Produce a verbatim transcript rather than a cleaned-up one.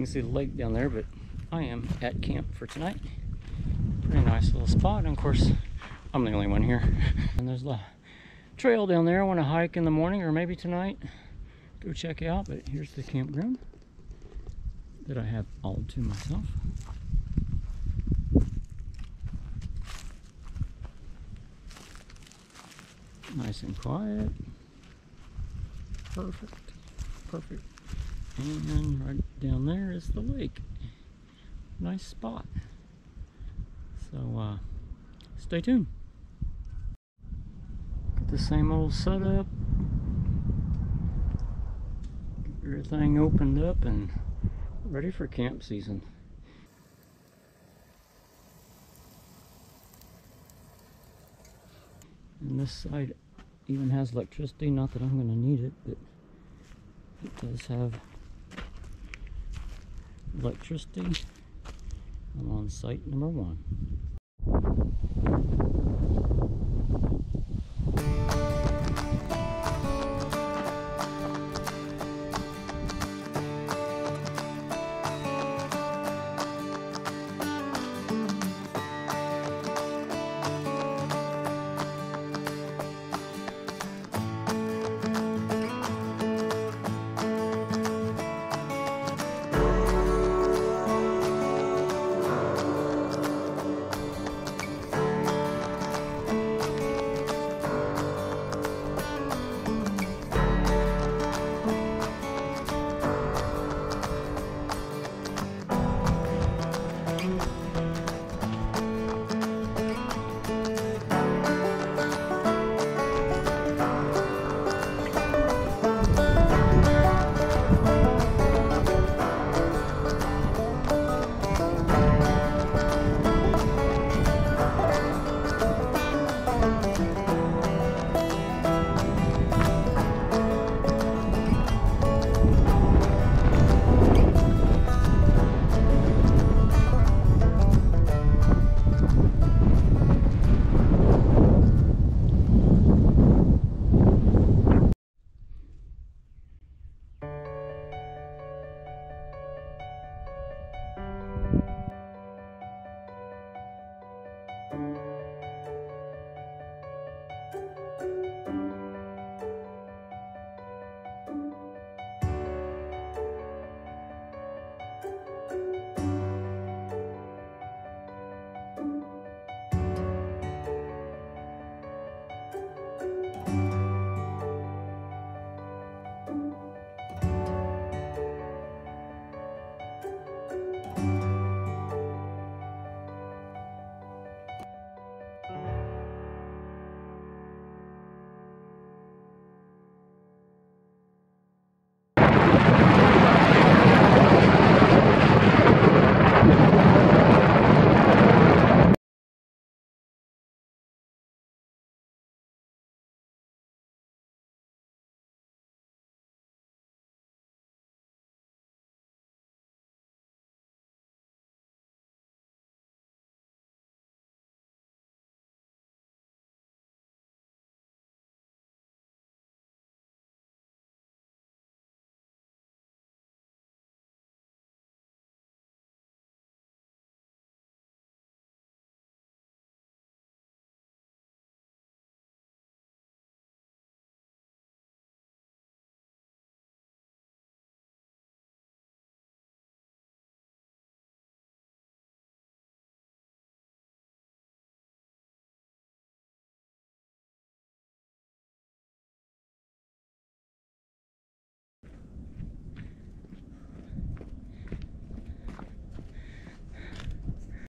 can see the lake down there, but I am at camp for tonight. Pretty nice little spot, and of course, I'm the only one here. And there's the trail down there I want to hike in the morning, or maybe tonight. Go check out, but here's the campground that I have all to myself. Nice and quiet. Perfect. Perfect. And right down there is the lake. Nice spot. So uh, stay tuned. Got the same old setup. Get everything opened up and ready for camp season. And this side even has electricity, not that I'm going to need it, but it does have electricity. I'm on site number one.